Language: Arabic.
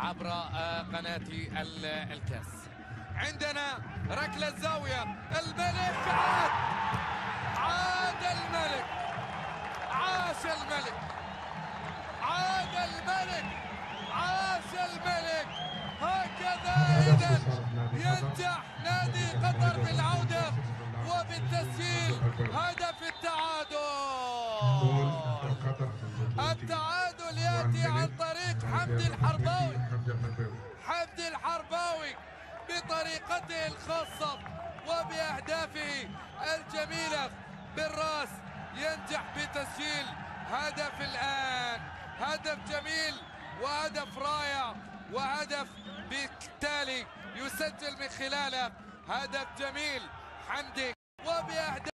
عبر قناة الكاس. عندنا ركلة زاوية، الملك عاد الملك، عاش الملك، عاد الملك، عاش الملك. هكذا إذا ينجح نادي قطر بالعودة وبالتسجيل هدف التعادل. التعادل يأتي عن طريق حمدي الحرباوي، حمدي الحرباوي بطريقته الخاصة وبأهدافه الجميلة بالراس ينجح بتسجيل هدف الآن. هدف جميل وهدف رائع وهدف بالتالي يسجل من خلاله هدف جميل حمدي وبأهداف